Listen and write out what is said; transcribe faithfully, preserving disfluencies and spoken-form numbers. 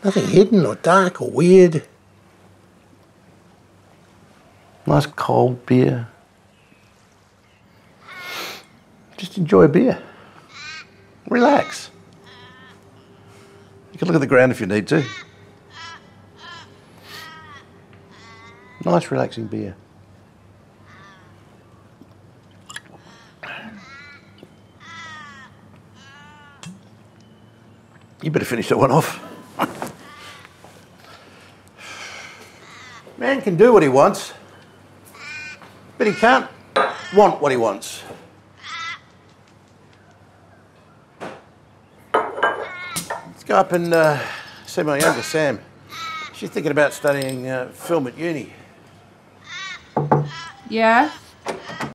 Nothing hidden or dark or weird. Nice cold beer. Just enjoy a beer. Relax. You can look at the ground if you need to. Nice relaxing beer. You better finish that one off. Man can do what he wants, but he can't want what he wants. Let's go up and uh, see my younger Sam. She's thinking about studying uh, film at uni. Yeah?